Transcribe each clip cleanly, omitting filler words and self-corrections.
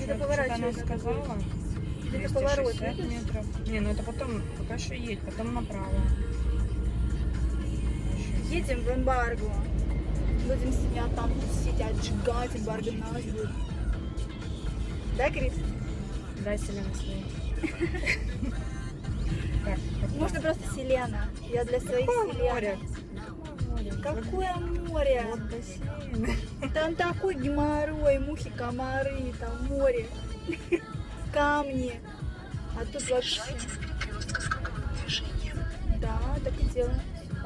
Где-то Она поворачивает. сказала. Где-то поворот. 260 метров. Не, ну это потом, пока еще едь, потом направо. Едем в эмбарго. Будем сидеть там, тусить, отжигать, эмбарго нас будет. Да, Крис? Дай Селена свои. Так, Можно просто Селена. Я для своих море. Селена. Какое море? Вот бассейн. Там такой геморрой, мухи, комары, там море, камни. А тут вообще... Да, так и делаем.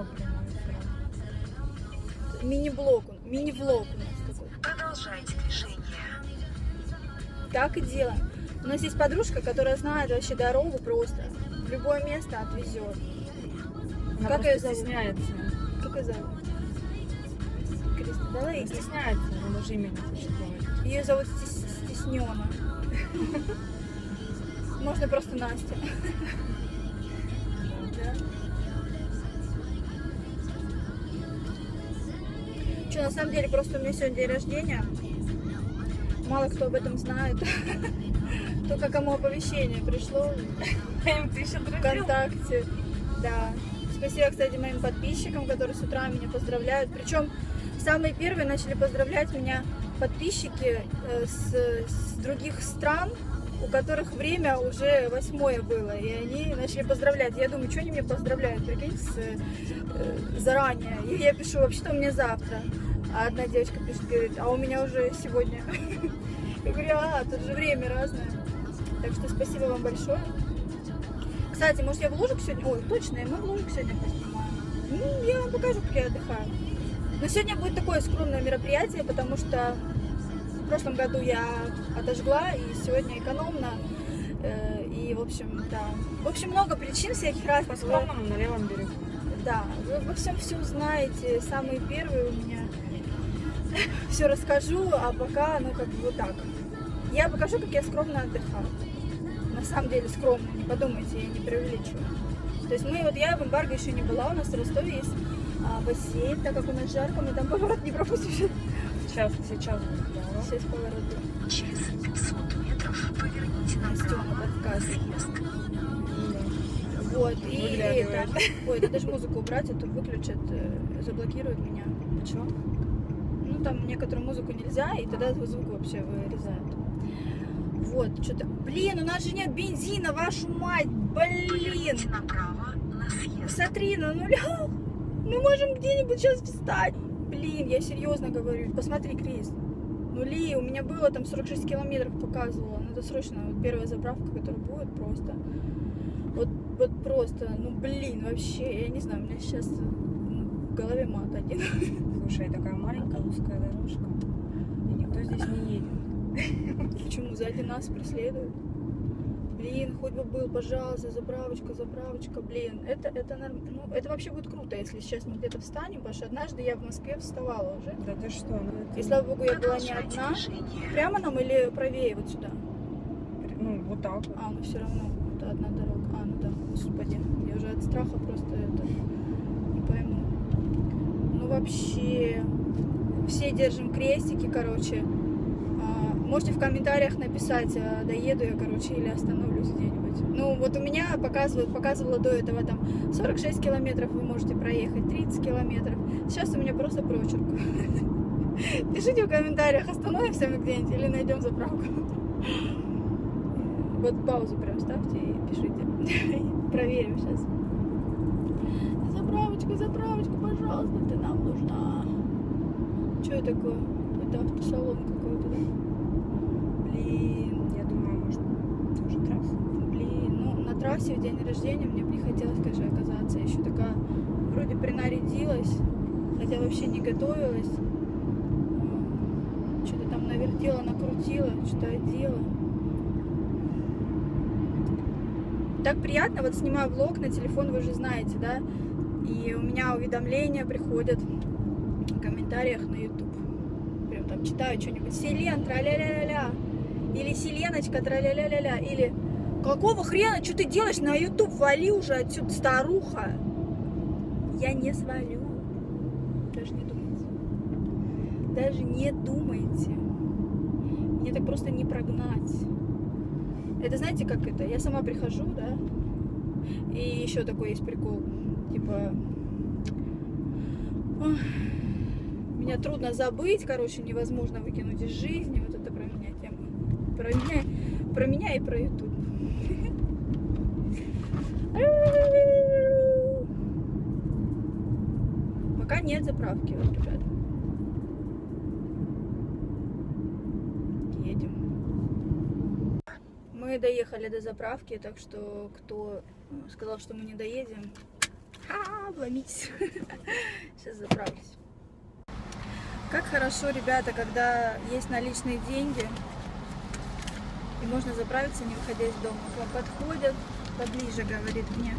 Мини-влог у нас такой. Продолжайте движение. Так и делаем. У нас есть подружка, которая знает вообще дорогу просто. В любое место отвезет. Она Как просто ее зовут? стесняется. Как ее зовут? Криста, давай. Она стесняется, она даже имя не хочет говорить. Ее зовут Стеснена. Можно просто Настя. Да. Что, на самом деле, просто у меня сегодня день рождения. Мало кто об этом знает. Только кому оповещение пришло Ты еще дружил? ВКонтакте. Да. Спасибо, кстати, моим подписчикам, которые с утра меня поздравляют. Причем самые первые начали поздравлять меня подписчики с других стран, у которых время уже 8 было. И они начали поздравлять. Я думаю, что они меня поздравляют, прикинь, заранее. И я пишу, вообще-то у меня завтра. А одна девочка пишет, говорит, а у меня уже сегодня. Я говорю, тут же время разное. Так что спасибо вам большое. Кстати, может я вложик сегодня? Ой, точно, мы вложик сегодня поснимаем. Ну, я вам покажу, как я отдыхаю. Но сегодня будет такое скромное мероприятие, потому что в прошлом году я отожгла, и сегодня экономно. И, в общем, да. В общем, много причин всяких разных. По скромному на левом берегу. Да, вы во всем все узнаете. Самые первые у меня. Все расскажу, а пока, ну, как бы вот так. Я покажу, как я скромно отдыхаю. На самом деле скромно, не подумайте, я не преувеличиваю. То есть я в эмбарго еще не была, у нас в Ростове есть бассейн, так как у нас жарко, мы там поворот не пропустим. Сейчас будет поворот. Сейчас поворот. Через 500 метров поверните направо на съезд. Вот, и Выглядывает. это. Ой, да даже музыку убрать, а то выключат, заблокируют меня. Почему? Ну, там некоторую музыку нельзя, и тогда звук вообще вырезают. Вот, что-то... Блин, у нас же нет бензина, вашу мать! Блин! Поверните направо на съезд. Смотри, на нулях! Мы можем где-нибудь сейчас встать! Блин, я серьезно говорю. Посмотри, Крис. Нули, у меня было там 46 километров показывало. Надо срочно, вот первая заправка, которая будет, просто... Вот просто, ну блин, вообще, я не знаю, у меня сейчас в голове мат один. Слушай, такая маленькая узкая дорожка. И никто здесь не едет. Почему сзади нас преследуют? Блин, хоть бы был, пожалуйста, заправочка, блин. Это нормально. Ну, это вообще будет круто, если сейчас мы где-то встанем, потому что однажды я в Москве вставала уже. Да ты что? Ну, это... И слава богу, я была не одна. Прямо нам или правее вот сюда? Ну, вот так вот. Ну все равно, это одна дорога. Ну да, господи, я уже от страха просто это не пойму. Ну вообще, все держим крестики, короче. Можете в комментариях написать, доеду я, короче, или остановлюсь где-нибудь. Ну, вот у меня показывало до этого там 46 километров вы можете проехать, 30 километров. Сейчас у меня просто прочерк. Пишите в комментариях, остановимся мы где-нибудь или найдем заправку. Вот паузу прям ставьте и пишите. Проверим сейчас. Заправочка, пожалуйста, ты нам нужна. Что это такое? Это автосалон какой-то, да? Блин, Я думаю, может, тоже трасса. блин, ну на трассе в день рождения мне бы не хотелось, конечно, оказаться. Я еще такая вроде принарядилась, хотя вообще не готовилась. Что-то там навертела, накрутила, что-то одела. Так приятно, вот снимаю влог на телефон, вы же знаете, да? И у меня уведомления приходят в комментариях на YouTube. Прям там читаю что-нибудь. Селен, тра-ля-ля-ля-ля. Или Селеночка, тра-ля-ля-ля-ля. Или какого хрена, что ты делаешь на YouTube? Вали уже отсюда, старуха. Я не свалю. Даже не думайте. Даже не думайте. Мне так просто не прогнать. Это знаете, как это? Я сама прихожу, да? И еще такой есть прикол. Типа... Меня трудно забыть, короче, невозможно выкинуть из жизни. Вот это про меня тема. Про меня и про YouTube. Пока нет заправки, вот, ребят. Едем. Мы доехали до заправки, так что кто сказал, что мы не доедем, обломитесь. Сейчас заправлюсь. Как хорошо, ребята, когда есть наличные деньги и можно заправиться, не выходя из дома. К вам подходят, поближе, говорит мне.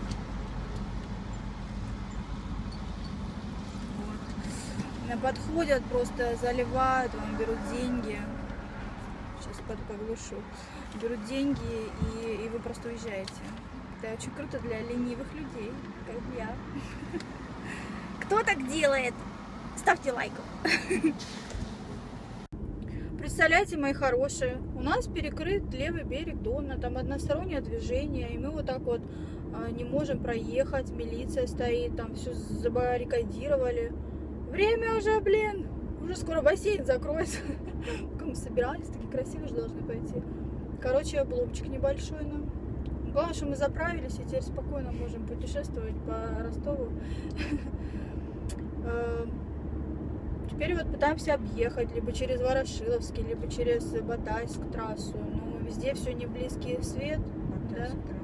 Вот. Подходят, просто заливают, вам берут деньги. Сейчас поглушу. Берут деньги, и вы просто уезжаете. Это очень круто для ленивых людей, как я. Кто так делает? Ставьте лайк. Представляете, мои хорошие, у нас перекрыт левый берег Дона, там одностороннее движение, и мы вот так вот не можем проехать, милиция стоит, там все забаррикадировали. Время уже, блин, уже скоро бассейн закроется. Мы собирались, такие красивые же должны пойти. Короче, обломчик небольшой нам. Главное, что мы заправились и теперь спокойно можем путешествовать по Ростову. Теперь вот пытаемся объехать либо через Ворошиловский, либо через Батайск трассу. Но везде все не близкий свет. Да?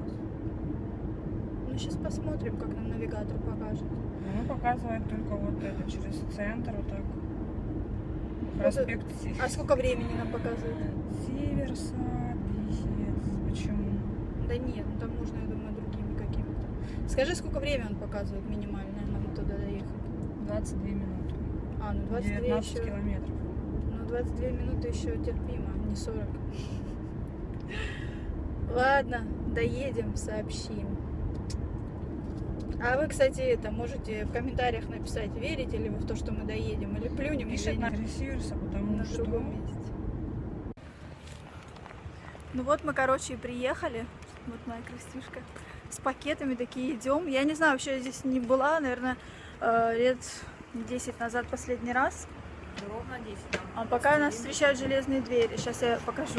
Ну, сейчас посмотрим, как нам навигатор покажет. Ну, показывает только вот это, через центр, вот так. Проспект. А сколько времени нам показывает? Северсад, Лисец. Почему? Да нет, ну там можно, я думаю, другими какими-то. Скажи, сколько время он показывает минимальное нам туда доехать? 22 минуты. А, ну 22 19 еще... километров. Ну 22 минуты еще терпимо, не 40. Ладно, доедем, сообщим. А вы, кстати, это можете в комментариях написать, верите ли вы в то, что мы доедем, или плюнем Пишет на ресурсы, потому на что... другом месте. Ну вот мы, короче, и приехали. Вот моя Крестюшка. С пакетами такие идем. Я не знаю, вообще здесь не была, наверное, лет 10 назад последний раз. Ровно 10. Да. А пока нас встречают железные двери. Сейчас я покажу.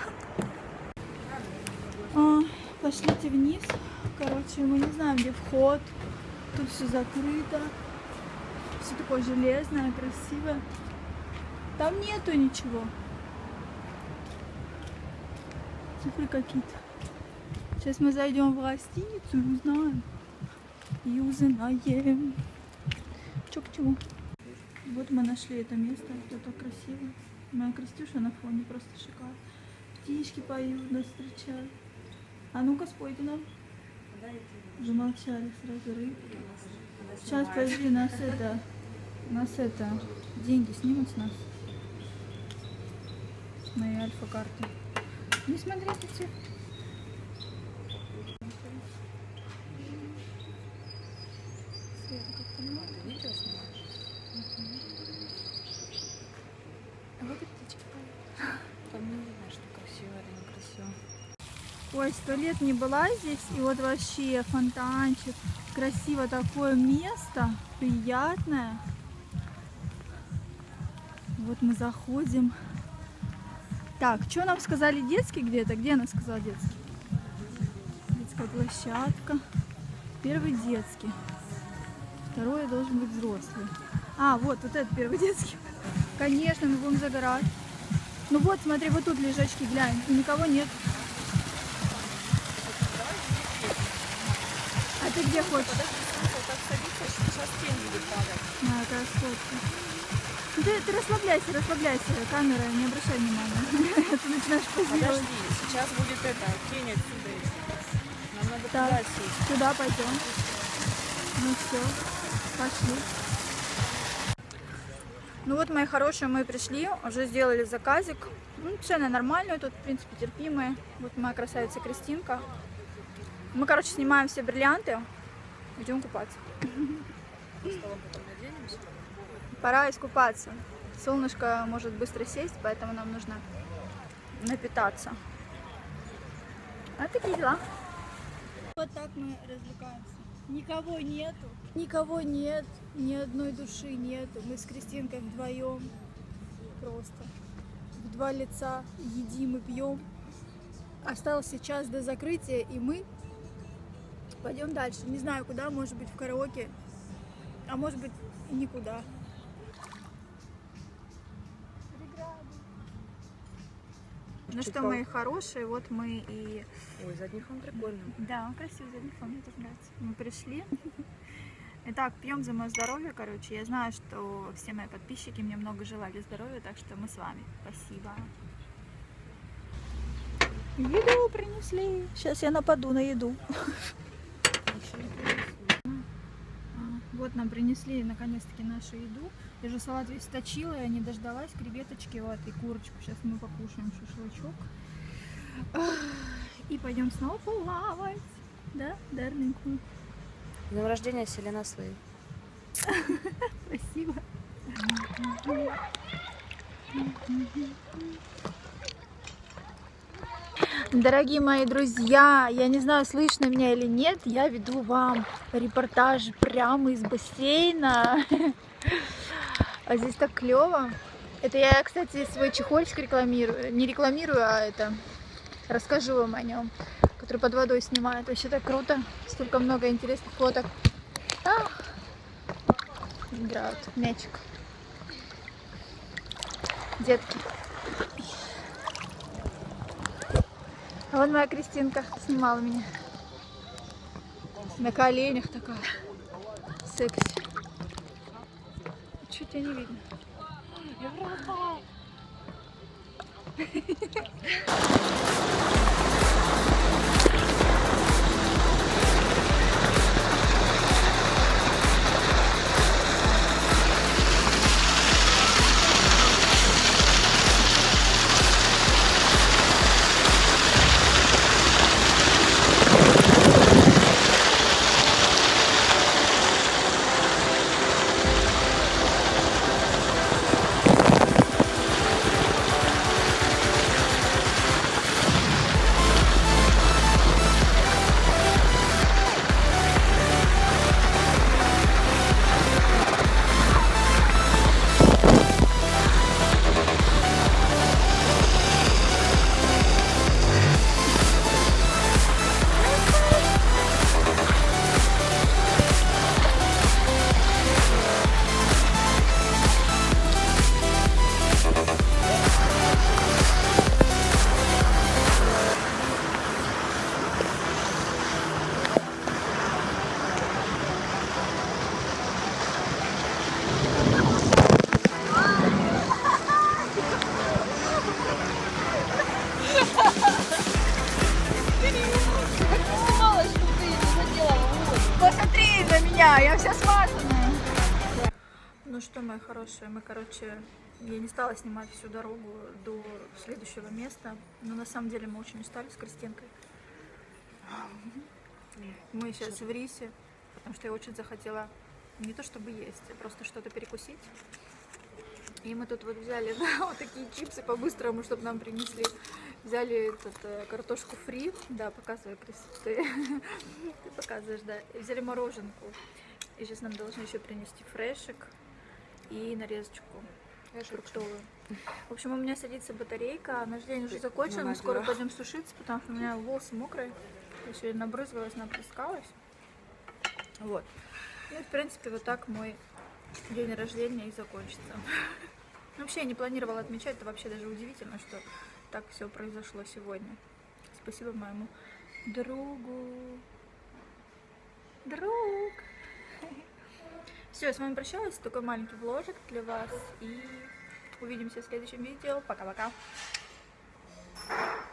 Пошлите вниз. Короче, мы не знаем, где вход. Тут все закрыто. Все такое железное, красивое. Там нету ничего. Цифры какие-то. Сейчас мы зайдем в гостиницу и узнаем. И узнаем. Чё к чему? Вот мы нашли это место. Это так красиво. Моя Крестюша на фоне просто шикарно. Птички поют, нас встречают. А ну-ка, спойте нам. Замолчали сразу рыбки. Сейчас, подожди, нас это, деньги снимут с нас. С моей альфа-карты. Не смотрите цифры. Света как-то много. Видео снимаешь? А вот и птичка поет. Там не видно, что красиво или некрасиво. Ой, 100 лет не была здесь, и вот вообще фонтанчик. Красиво такое место, приятное. Вот мы заходим. Так, что нам сказали детский где-то? Где она сказала детский? Детская площадка. Первый детский. Второй должен быть взрослый. А, вот этот первый детский. Конечно, мы будем загорать. Ну вот, смотри, вот тут лежачки, глянь. И никого нет. А ты где хочешь? Так садиться, сейчас тень будет падать. На, красотка. Ну, ты расслабляйся, камера, не обращай внимания. Ты начинаешь позировать. Подожди, сейчас будет это, тень отсюда идти. Нам надо Так, туда сесть. сюда пойдем. Ну все, пошли. Ну вот, мои хорошие, мы пришли, уже сделали заказик. Ну, цены нормальные, тут, в принципе, терпимые. Вот моя красавица Кристинка. Мы, короче, снимаем все бриллианты, идем купаться. Пора искупаться. Солнышко может быстро сесть, поэтому нам нужно напитаться. А такие дела. Вот так мы развлекаемся. Никого нету. Никого нет. Ни одной души нету. Мы с Кристинкой вдвоем. Просто. В два лица едим и пьем. Остался час до закрытия, и мы пойдем дальше. Не знаю куда, может быть в караоке, а может быть и никуда. Ну что, мои хорошие, вот мы и... Ой, задний фон прикольный. Да, он красивый задний фон, мне тоже нравится. Мы пришли. Итак, пьем за мое здоровье, короче. Я знаю, что все мои подписчики мне много желали здоровья, так что мы с вами. Спасибо. Еду принесли. Сейчас я нападу на еду. Вот нам принесли наконец-таки нашу еду. Я же салат весь точила, я не дождалась. Креветочки, вот, и курочку. Сейчас мы покушаем шашлычок. И пойдем снова плавать. Да, дарненькую. С днем рождения, Селена Слей. Спасибо. Дорогие мои друзья, я не знаю, слышно меня или нет, я веду вам репортаж прямо из бассейна. А здесь так клево. Это я, кстати, свой чехольчик рекламирую. Не рекламирую, а это расскажу вам о нем, который под водой снимает. Вообще так круто. Столько много интересных фоток. Играют мячик. Детки. А вот моя Кристинка снимала меня. На коленях такая. Секси. Чуть тебя не видно. Посмотри на меня, я вся смазанная. Ну что, мои хорошие, мы, короче, я не стала снимать всю дорогу до следующего места, но на самом деле мы очень устали с Кристинкой. Мы сейчас в рисе, потому что я очень захотела не то чтобы есть, а просто что-то перекусить. И мы тут вот взяли, да, вот такие чипсы по-быстрому, чтобы нам принесли. Взяли картошку фри, да, показывай, Крис, ты показываешь, да. И взяли мороженку. И сейчас нам должны еще принести фрешек и нарезочку фруктовую. В общем, у меня садится батарейка, наш день уже закончен, мы скоро пойдем сушиться, потому что у меня волосы мокрые. Я сегодня набрызгалась, наплескалась. Вот. Ну и, в принципе, вот так мой день рождения и закончится. Вообще я не планировала отмечать, это вообще даже удивительно, что так все произошло сегодня. Спасибо моему другу. Друг! Все, я с вами прощалась, такой маленький вложик для вас. И увидимся в следующем видео. Пока-пока!